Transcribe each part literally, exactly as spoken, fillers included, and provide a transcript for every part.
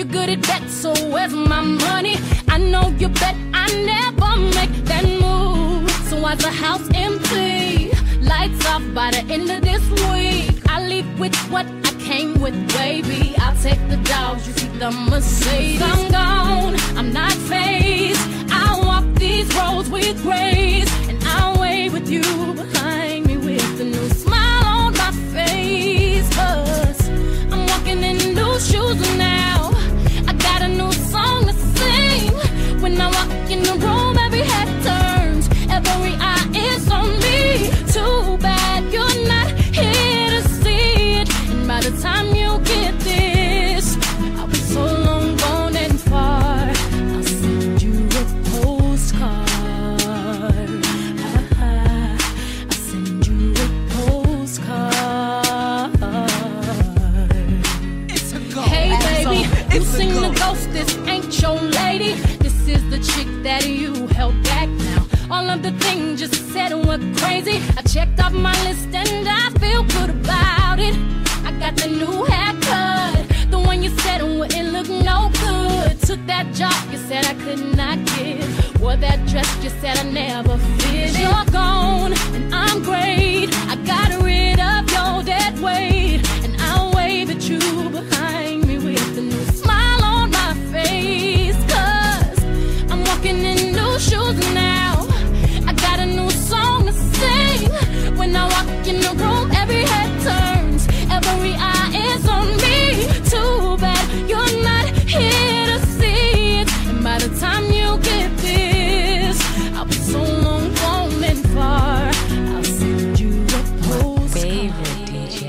You're good at that, so where's my money? I know you bet I never make that move. So why's the house empty? Lights off by the end of this week. I leave with what I came with, baby. I'll take the dogs, you see the Mercedes. I'm gone, I'm not phased. I'll walk these roads with grace, and I'll wave with you behind me with a new smile on my face. 'Cause I'm walking in new shoes now. I got a new song to sing. When I walk in the room, every head turns, every eye is on me. Too bad you're not here to see it, and by the time you get this, I'll be so long gone and far. I'll send you a postcard. I'll send you a postcard. It's a ghost. Hey baby, you It's a seen the ghost. ghost, this ain't your lady. This is the chick that you held back now. All of the things you said were crazy. I checked off my list and I feel good about it. I got the new haircut, the one you said wouldn't look no good. Took that job you said I could not get. Wore that dress you said I never fit. You're gone and I'm great. I got rid of your dead weight, and I'll wave at you behind me with a new smile on my face. 'Cause I'm walking in new shoes now. I got a new song to sing. When I walk in the room, every head turns, every eye is on me. Too bad you're not here to see it, and by the time you get this, I'll be so long gone and far. I'll send you a postcard. Favorite D J.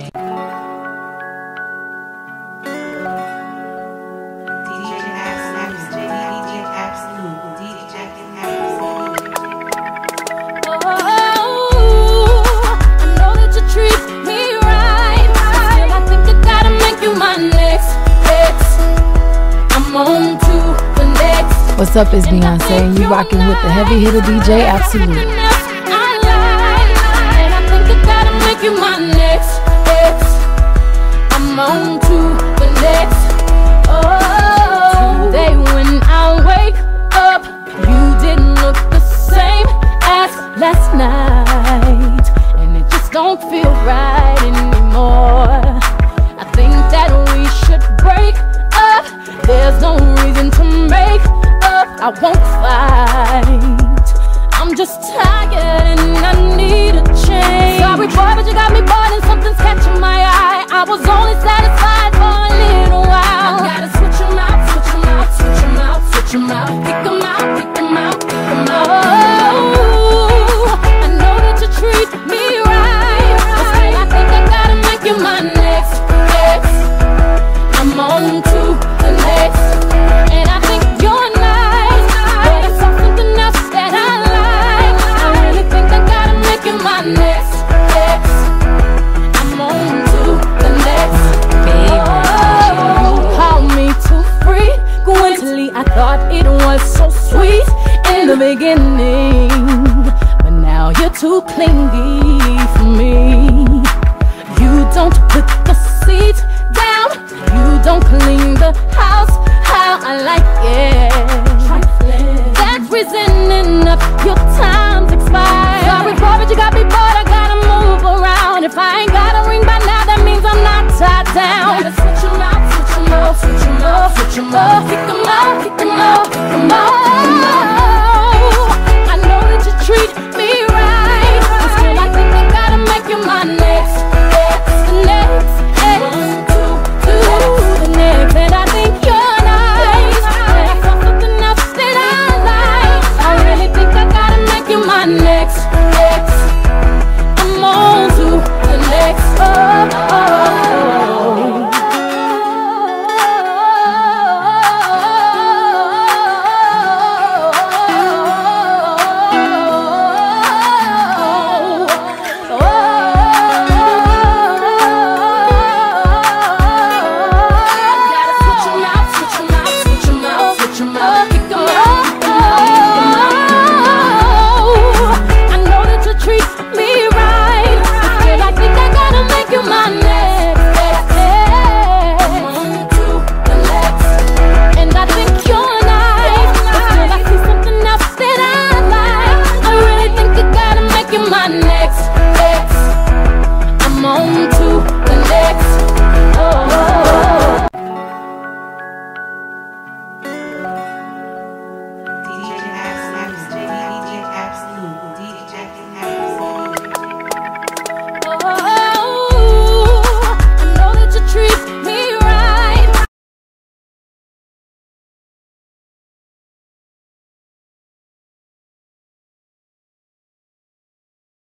What's up, it's Beyonce, and you rocking with the heavy hitter D J Absolute. And I think I gotta make you my next ex. I'm on to the next. Oh, today when I wake up, you didn't look the same as last night, and it just don't feel right anymore. I think that we should break up. There's no reason to make up. I won't fight. I'm just tired and I need a change. Sorry boy, but you got me bored and something's catching my eye. I was only satisfied for a little while. I gotta switch 'em out, switch 'em out, switch 'em out, switch 'em out. Pick 'em out, pick 'em out, pick 'em out. Oh, I know that you treat me right, but still I think I gotta make you my next ex. I'm on to the next, and I think you're nice, but I saw something else that I like. I really think I gotta make you my next ex. I'm on to the next. Oh, call me too frequently. I thought it was so sweet in the beginning, but now you're too clingy for me. You don't put the seat down, you don't clean the house how I like it. That's reason enough, your time's expired. Sorry boy, but you got me bored, I gotta move around. If I ain't got a ring by now, that means I'm not tied down. Gotta switch 'em out, switch 'em out, switch 'em out, switch 'em out. Pick 'em